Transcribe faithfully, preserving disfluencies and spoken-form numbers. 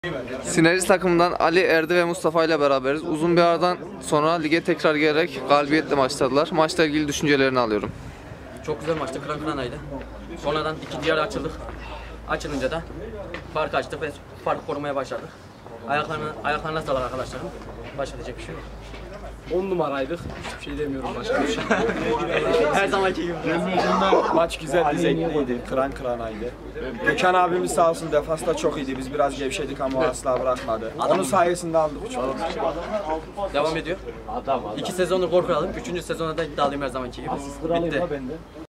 Sinerji takımından Ali, Erdi ve Mustafa ile beraberiz. Uzun bir aradan sonra lige tekrar gelerek galibiyetle başladılar. Maçla ilgili düşüncelerini alıyorum. Çok güzel maçtı, kıran kıranaydı. Sonradan ikinci yarı açıldık. Açılınca da fark açtık ve farkı korumaya başladık. Ayaklarına, ayaklarına sağlık arkadaşlarım. Başka diyecek bir şey yok. on numaraydık. Hiçbir şey demiyorum başka bir şey. Her zamanki gibi. Maç güzeldi, zevkliydi, kıran kıranaydı. Gökhan abimiz sağ olsun defasta çok iyiydi. Biz biraz gevşedik ama o asla bırakmadı. Onun sayesinde aldık üç puan. Devam ediyor. İki sezondur gol kralıyım. Üçüncü sezonda da iddialıyım her zamanki gibi. Bitti.